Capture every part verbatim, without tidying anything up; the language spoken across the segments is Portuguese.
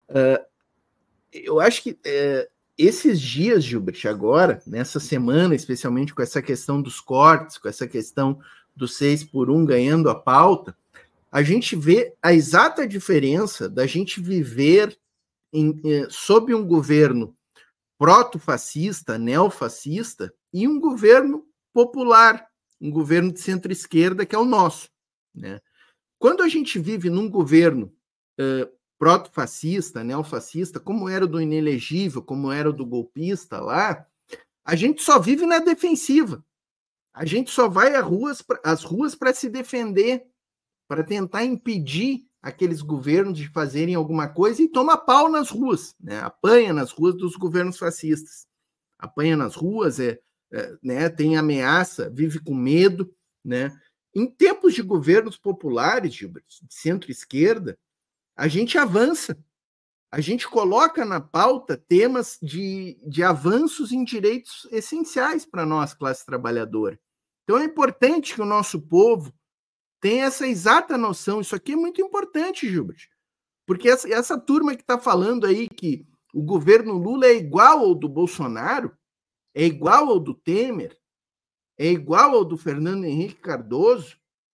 Uh, eu acho que uh, esses dias, Gilbert, agora, nessa semana, especialmente com essa questão dos cortes, com essa questão do seis por um ganhando a pauta, a gente vê a exata diferença da gente viver em, eh, sob um governo proto-fascista, neofascista, e um governo popular, um governo de centro-esquerda, que é o nosso, né? Quando a gente vive num governo uh, proto-fascista, neofascista, como era o do inelegível, como era o do golpista lá, a gente só vive na defensiva. A gente só vai às ruas, às ruas para se defender, para tentar impedir aqueles governos de fazerem alguma coisa e toma pau nas ruas, né? Apanha nas ruas dos governos fascistas. Apanha nas ruas, é, é, né? Tem ameaça, vive com medo, né? Em tempos de governos populares, Gilbert, de centro-esquerda, a gente avança. A gente coloca na pauta temas de, de avanços em direitos essenciais para nós, classe trabalhadora. Então é importante que o nosso povo tenha essa exata noção. Isso aqui é muito importante, Gilbert, porque essa, essa turma que está falando aí que o governo Lula é igual ao do Bolsonaro, é igual ao do Temer, é igual ao do Fernando Henrique Cardoso.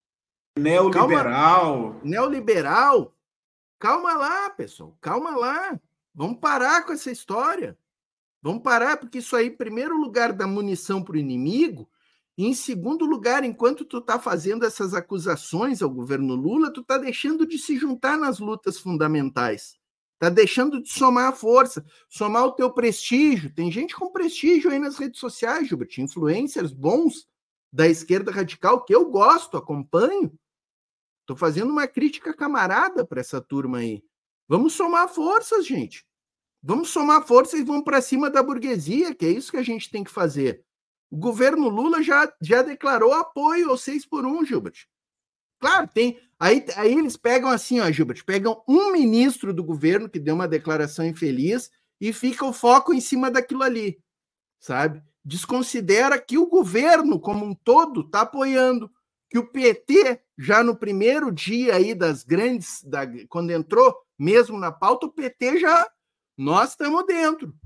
Neoliberal. Calma, neoliberal. Calma lá, pessoal, calma lá. Vamos parar com essa história. Vamos parar, porque isso aí, em primeiro lugar, dá munição para o inimigo, e em segundo lugar, enquanto tu está fazendo essas acusações ao governo Lula, tu está deixando de se juntar nas lutas fundamentais. Está deixando de somar a força, somar o teu prestígio. Tem gente com prestígio aí nas redes sociais, Gilbert, influencers bons da esquerda radical, que eu gosto, acompanho. Estou fazendo uma crítica camarada para essa turma aí. Vamos somar forças, gente. Vamos somar forças e vamos para cima da burguesia, que é isso que a gente tem que fazer. O governo Lula já, já declarou apoio ao seis por um, Gilbert. Claro, tem. Aí, aí eles pegam assim, ó, Gilbert, pegam um ministro do governo que deu uma declaração infeliz e fica o foco em cima daquilo ali, sabe? Desconsidera que o governo como um todo está apoiando, que o P T, já no primeiro dia aí das grandes, da, quando entrou mesmo na pauta, o P T já, nós estamos dentro.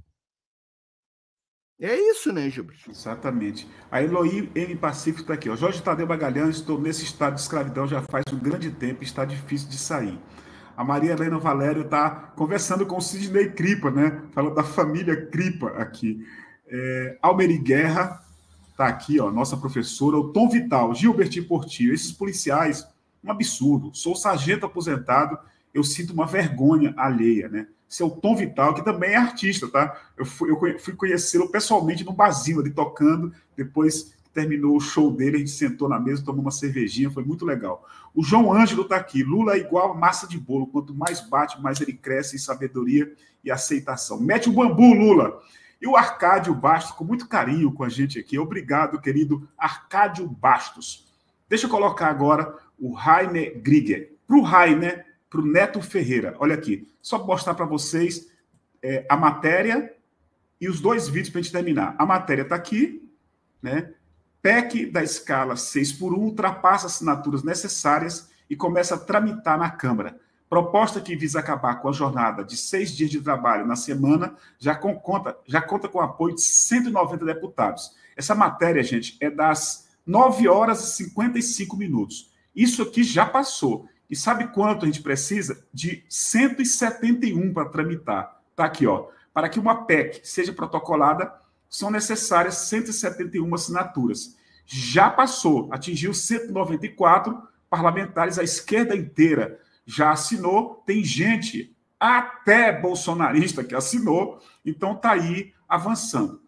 É isso, né, Gilbert? Exatamente. A Eloy M. Pacífico está aqui. Ó. Jorge Tadeu Magalhães, estou nesse estado de escravidão já faz um grande tempo e está difícil de sair. A Maria Helena Valério está conversando com o Sidney Cripa, né? Falando da família Cripa aqui. É, Almeri Guerra está aqui, ó, nossa professora. O Tom Vital, Gilbert Portillo. Esses policiais, um absurdo. Sou sargento aposentado, eu sinto uma vergonha alheia, né? Seu Tom Vital, que também é artista, tá? Eu fui, eu fui conhecê-lo pessoalmente no barzinho ali, tocando. Depois que terminou o show dele, a gente sentou na mesa, tomou uma cervejinha, foi muito legal. O João Ângelo tá aqui. Lula é igual a massa de bolo. Quanto mais bate, mais ele cresce em sabedoria e aceitação. Mete o bambu, Lula! E o Arcádio Bastos, com muito carinho com a gente aqui. Obrigado, querido Arcádio Bastos. Deixa eu colocar agora o Rainer Grieger. Para o Rainer, para o Neto Ferreira. Olha aqui, só mostrar para vocês é, a matéria e os dois vídeos para a gente terminar. A matéria está aqui, né? P E C da escala seis por um ultrapassa assinaturas necessárias e começa a tramitar na Câmara. Proposta que visa acabar com a jornada de seis dias de trabalho na semana já, com, conta, já conta com o apoio de cento e noventa deputados. Essa matéria, gente, é das nove horas e cinquenta e cinco minutos. Isso aqui já passou. E sabe quanto a gente precisa? De cento e setenta e um para tramitar. Está aqui, ó. Para que uma P E C seja protocolada, são necessárias cento e setenta e uma assinaturas. Já passou, atingiu cento e noventa e quatro parlamentares, a esquerda inteira já assinou. Tem gente, até bolsonarista, que assinou. Então está aí avançando.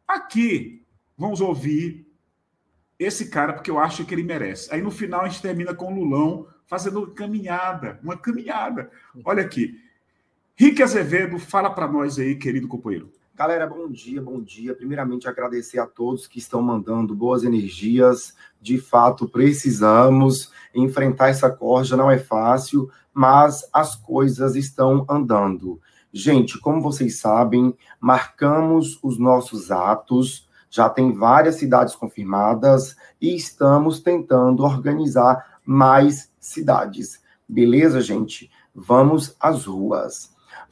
Aqui, vamos ouvir esse cara, porque eu acho que ele merece. Aí no final a gente termina com o Lulão fazendo uma caminhada, uma caminhada. Olha aqui. Rick Azevedo, fala para nós aí, querido companheiro. Galera, bom dia, bom dia. Primeiramente, agradecer a todos que estão mandando boas energias. De fato, precisamos enfrentar essa corja, não é fácil, mas as coisas estão andando. Gente, como vocês sabem, marcamos os nossos atos, já tem várias cidades confirmadas e estamos tentando organizar mais cidades. Beleza, gente? Vamos às ruas.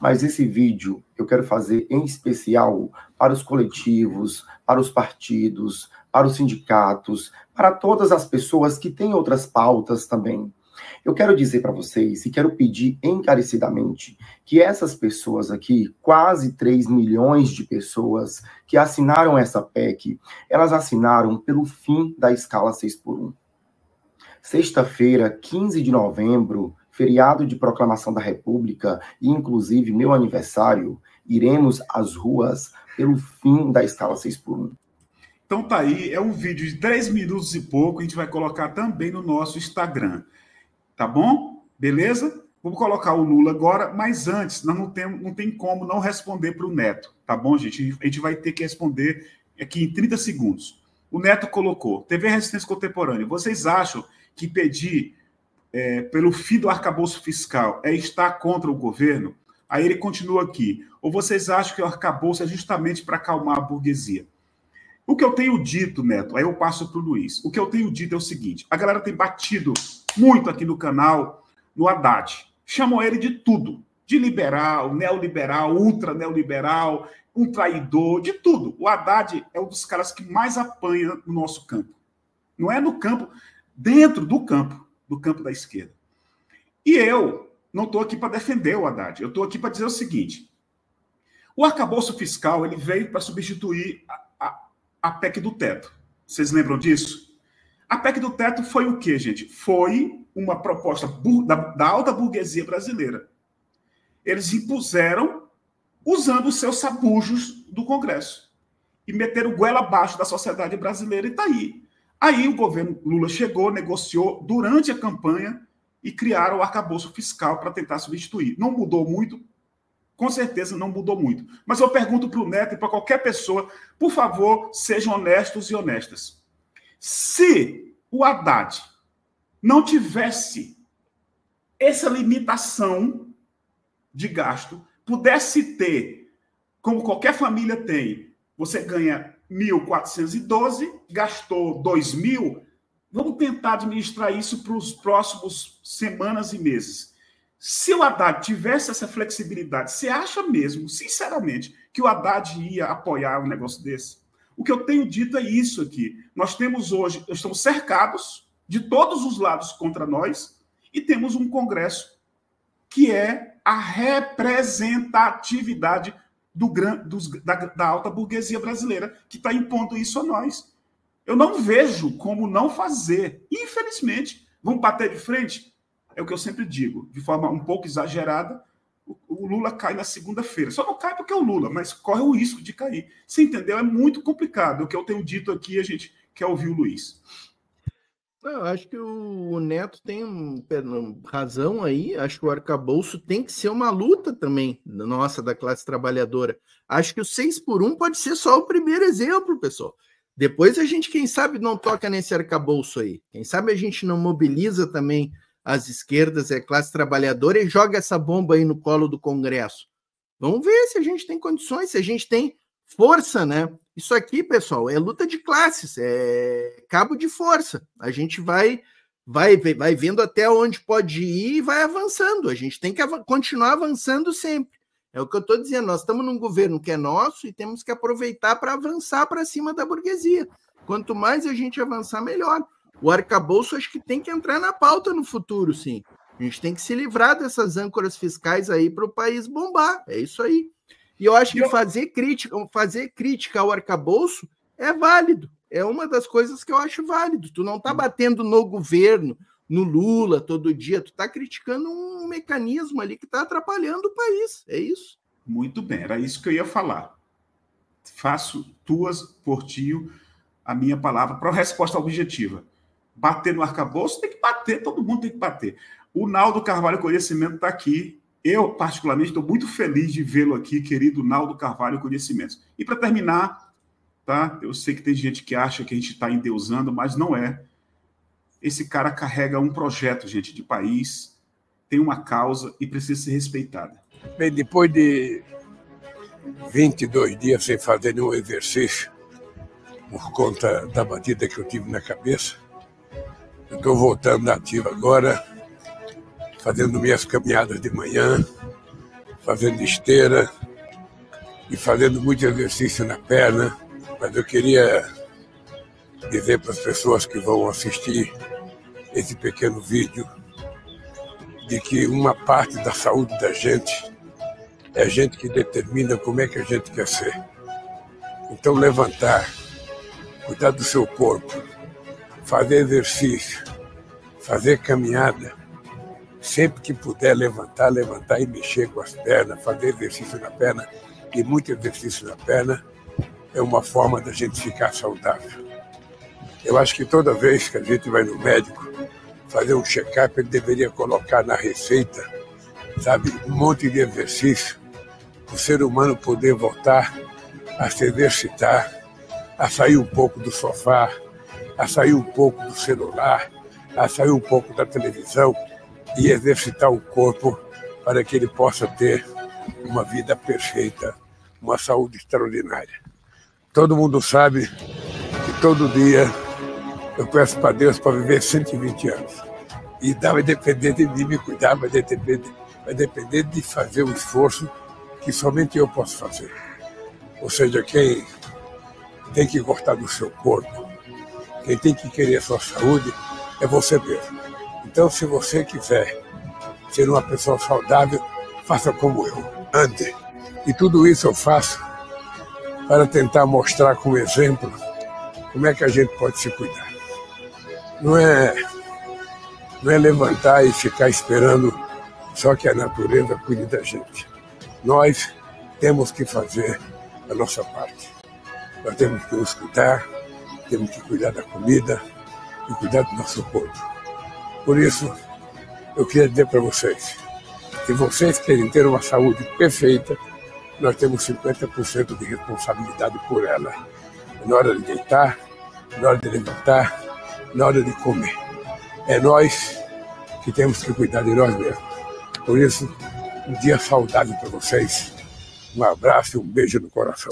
mas esse vídeo eu quero fazer em especial para os coletivos, para os partidos, para os sindicatos, para todas as pessoas que têm outras pautas também. Eu quero dizer para vocês e quero pedir encarecidamente que essas pessoas aqui, quase três milhões de pessoas que assinaram essa P E C, elas assinaram pelo fim da escala seis por um. Sexta-feira, quinze de novembro, feriado de proclamação da República e inclusive meu aniversário, iremos às ruas pelo fim da escala seis por um. Então tá aí, é um vídeo de três minutos e pouco, a gente vai colocar também no nosso Instagram. Tá bom? Beleza? Vamos colocar o Lula agora, mas antes, nós não, tem, não tem como não responder para o Neto. Tá bom, gente? A gente vai ter que responder aqui em trinta segundos. O Neto colocou, T V Resistência Contemporânea, vocês acham que pedir é, pelo fim do arcabouço fiscal é estar contra o governo? Aí ele continua aqui. Ou vocês acham que o arcabouço é justamente para acalmar a burguesia? O que eu tenho dito, Neto, aí eu passo para o Luiz. O que eu tenho dito é o seguinte, a galera tem batido muito aqui no canal no Haddad. Chamam ele de tudo. De liberal, neoliberal, ultra neoliberal, um traidor, de tudo. O Haddad é um dos caras que mais apanha no nosso campo. Não é no campo, dentro do campo, do campo da esquerda. E eu não estou aqui para defender o Haddad. Eu estou aqui para dizer o seguinte. O arcabouço fiscal ele veio para substituir a, a, a P E C do teto. Vocês lembram disso? A P E C do teto foi o quê, gente? Foi uma proposta da, da alta burguesia brasileira. Eles impuseram usando os seus sabujos do Congresso e meteram goela abaixo da sociedade brasileira e está aí. Aí o governo Lula chegou, negociou durante a campanha e criaram o arcabouço fiscal para tentar substituir. Não mudou muito? Com certeza não mudou muito. Mas eu pergunto para o Neto e para qualquer pessoa, por favor, sejam honestos e honestas. Se o Haddad não tivesse essa limitação de gasto, pudesse ter, como qualquer família tem, você ganha mil quatrocentos e doze, gastou dois mil, vamos tentar administrar isso para os próximos semanas e meses. Se o Haddad tivesse essa flexibilidade, você acha mesmo, sinceramente, que o Haddad ia apoiar um negócio desse? O que eu tenho dito é isso aqui. Nós temos hoje, estamos cercados de todos os lados contra nós e temos um Congresso que é a representatividade do, dos, da, da alta burguesia brasileira que está impondo isso a nós. Eu não vejo como não fazer. Infelizmente, vamos bater de frente? É o que eu sempre digo, de forma um pouco exagerada, o, o Lula cai na segunda-feira. Só não cai porque é o Lula, mas corre o risco de cair. Você entendeu? É muito complicado. O que eu tenho dito aqui, a gente quer ouvir o Luiz. Eu acho que o Neto tem razão aí. Acho que o arcabouço tem que ser uma luta também, nossa, da classe trabalhadora. Acho que o seis por um pode ser só o primeiro exemplo, pessoal. Depois a gente, quem sabe, não toca nesse arcabouço aí. Quem sabe a gente não mobiliza também as esquerdas e a classe trabalhadora e joga essa bomba aí no colo do Congresso. Vamos ver se a gente tem condições, se a gente tem força, né? Isso aqui, pessoal, é luta de classes, é cabo de força. A gente vai, vai, vai vendo até onde pode ir e vai avançando. A gente tem que av- continuar avançando sempre. É o que eu estou dizendo. Nós estamos num governo que é nosso e temos que aproveitar para avançar para cima da burguesia. Quanto mais a gente avançar, melhor. O arcabouço acho que tem que entrar na pauta no futuro, sim. A gente tem que se livrar dessas âncoras fiscais aí para o país bombar. É isso aí. E eu acho que fazer crítica, fazer crítica ao arcabouço é válido. É uma das coisas que eu acho válido. Tu não está batendo no governo, no Lula, todo dia. Tu está criticando um mecanismo ali que está atrapalhando o país. É isso. Muito bem, era isso que eu ia falar. Faço tuas, por ti, a minha palavra para a resposta objetiva. Bater no arcabouço tem que bater, todo mundo tem que bater. O Naldo Carvalho Conhecimento está aqui. Eu, particularmente, estou muito feliz de vê-lo aqui, querido Naldo Carvalho Conhecimentos. E para terminar, tá? Eu sei que tem gente que acha que a gente está endeusando, mas não é. Esse cara carrega um projeto, gente, de país, tem uma causa e precisa ser respeitada. Bem, depois de vinte e dois dias sem fazer nenhum exercício, por conta da batida que eu tive na cabeça, eu estou voltando na ativa agora, fazendo minhas caminhadas de manhã, fazendo esteira e fazendo muito exercício na perna. Mas eu queria dizer para as pessoas que vão assistir esse pequeno vídeo de que uma parte da saúde da gente é a gente que determina como é que a gente quer ser. Então, levantar, cuidar do seu corpo, fazer exercício, fazer caminhada, sempre que puder levantar, levantar e mexer com as pernas, fazer exercício na perna, e muito exercício na perna, é uma forma da gente ficar saudável. Eu acho que toda vez que a gente vai no médico fazer um check-up, ele deveria colocar na receita, sabe, um monte de exercício, para o ser humano poder voltar a se exercitar, a sair um pouco do sofá, a sair um pouco do celular, a sair um pouco da televisão e exercitar o corpo para que ele possa ter uma vida perfeita, uma saúde extraordinária. Todo mundo sabe que todo dia eu peço para Deus para viver cento e vinte anos. E vai depender de mim me cuidar, vai depender, de, vai depender de fazer o esforço que somente eu posso fazer. Ou seja, quem tem que gostar do seu corpo, quem tem que querer a sua saúde, é você mesmo. Então, se você quiser ser uma pessoa saudável, faça como eu, ande. E tudo isso eu faço para tentar mostrar com exemplo como é que a gente pode se cuidar. Não é, não é levantar e ficar esperando só que a natureza cuide da gente. Nós temos que fazer a nossa parte. Nós temos que nos cuidar, temos que cuidar da comida e cuidar do nosso corpo. Por isso, eu queria dizer para vocês, se vocês querem ter uma saúde perfeita, nós temos cinquenta por cento de responsabilidade por ela. Na hora de deitar, na hora de levantar, na hora de comer. É nós que temos que cuidar de nós mesmos. Por isso, um dia saudável para vocês. Um abraço e um beijo no coração.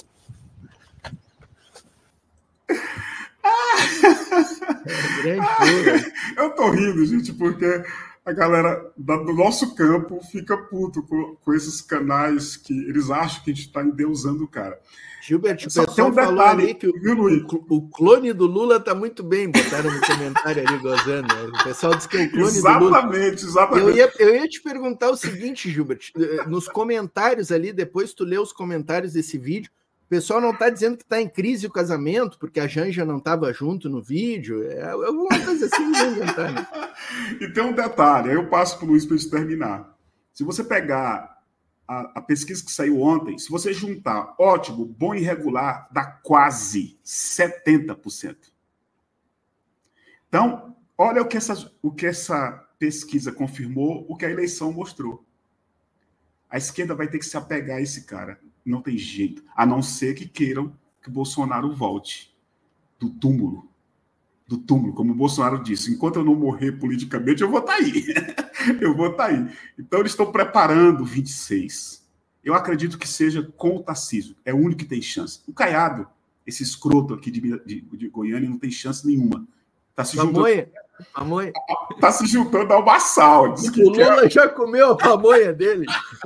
Eu tô rindo, gente, porque a galera do nosso campo fica puto com, com esses canais que eles acham que a gente está endeusando o cara. Gilbert, o Só pessoal um falou detalhe, ali que o, o, o clone do Lula está muito bem, botaram no comentário ali, gozando. Né? O pessoal disse que é o clone exatamente, do Lula. Exatamente, eu ia, eu ia te perguntar o seguinte, Gilbert, nos comentários ali, depois tu lê os comentários desse vídeo, o pessoal não está dizendo que está em crise o casamento, porque a Janja não estava junto no vídeo, é alguma coisa assim, não inventar, né? E tem um detalhe, aí eu passo para o Luiz para gente terminar. Se você pegar a, a pesquisa que saiu ontem, se você juntar ótimo, bom e regular, dá quase setenta por cento. Então, olha o que essa, o que essa pesquisa confirmou, o que a eleição mostrou. A esquerda vai ter que se apegar a esse cara. Não tem jeito. A não ser que queiram que Bolsonaro volte do túmulo. Do túmulo, como o Bolsonaro disse. Enquanto eu não morrer politicamente, eu vou estar aí. eu vou estar aí. Então, eles estão preparando vinte e seis. Eu acredito que seja com o Tarcísio. É o único que tem chance. O Caiado, esse escroto aqui de, de, de Goiânia, não tem chance nenhuma. Está se juntando... Pamonha. Tá se juntando ao Bassal. O Lula quer... já comeu a pamonha dele.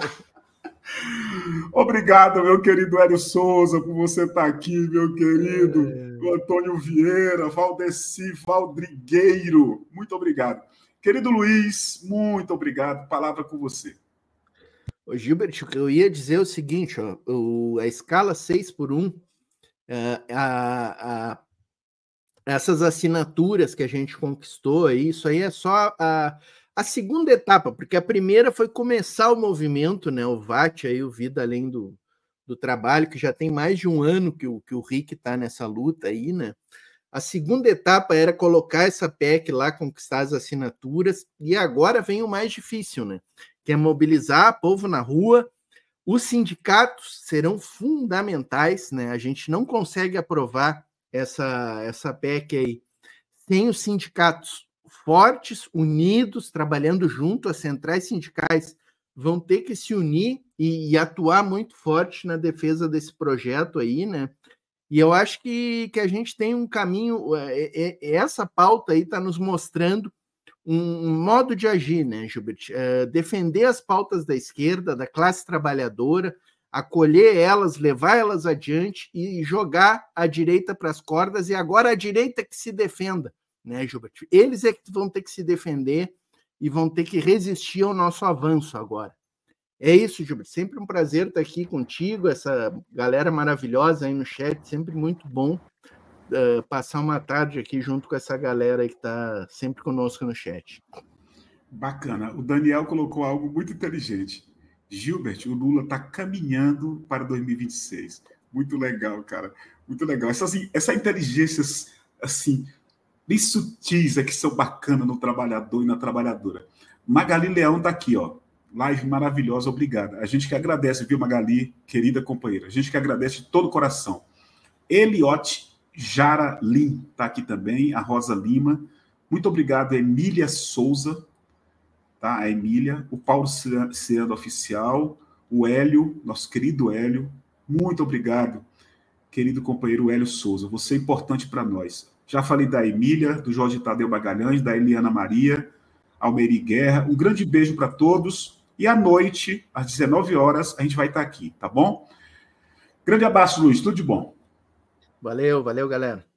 Obrigado, meu querido Hélio Souza, por você estar aqui, meu querido. É... O Antônio Vieira, Valdeci Valdrigueiro. Muito obrigado. Querido Luiz, muito obrigado. Palavra com você. Ô, Gilbert, eu ia dizer o seguinte, ó, o, a escala seis por um, a, a essas assinaturas que a gente conquistou, isso aí é só a, a segunda etapa, porque a primeira foi começar o movimento, né? O V A T, aí, o Vida Além do, do Trabalho, que já tem mais de um ano que o, que o Rick está nessa luta aí, né? A segunda etapa era colocar essa P E C lá, conquistar as assinaturas, e agora vem o mais difícil, né? Que é mobilizar o povo na rua. Os sindicatos serão fundamentais, né? A gente não consegue aprovar essa, essa P E C aí sem os sindicatos fortes, unidos, trabalhando junto. As centrais sindicais vão ter que se unir e, e atuar muito forte na defesa desse projeto aí, né? E eu acho que, que a gente tem um caminho, é, é, essa pauta aí está nos mostrando um, um modo de agir, né, Gilbert? Uh, defender as pautas da esquerda, da classe trabalhadora, acolher elas, levar elas adiante e jogar a direita para as cordas, e agora a direita que se defenda, né, Gilbert? Eles é que vão ter que se defender e vão ter que resistir ao nosso avanço agora. É isso, Gilbert. Sempre um prazer estar aqui contigo, essa galera maravilhosa aí no chat, sempre muito bom uh, passar uma tarde aqui junto com essa galera aí que está sempre conosco no chat. Bacana. O Daniel colocou algo muito inteligente. Gilbert, o Lula está caminhando para dois mil e vinte e seis. Muito legal, cara. Muito legal. Essa, assim, essa inteligência, assim, bem sutis, é que são bacanas no trabalhador e na trabalhadora. Magali Leão está aqui, ó. Live maravilhosa, obrigada. A gente que agradece, viu, Magali, querida companheira? A gente que agradece de todo o coração. Eliote Jara Lim está aqui também, a Rosa Lima. Muito obrigado, Emília Souza, tá? A Emília, o Paulo Ciano Oficial, o Hélio, nosso querido Hélio. Muito obrigado, querido companheiro Hélio Souza. Você é importante para nós. Já falei da Emília, do Jorge Tadeu Magalhães, da Eliana Maria, Almeri Guerra. Um grande beijo para todos. E à noite, às dezenove horas, a gente vai estar aqui, tá bom? Grande abraço, Luiz. Tudo de bom. Valeu, valeu, galera.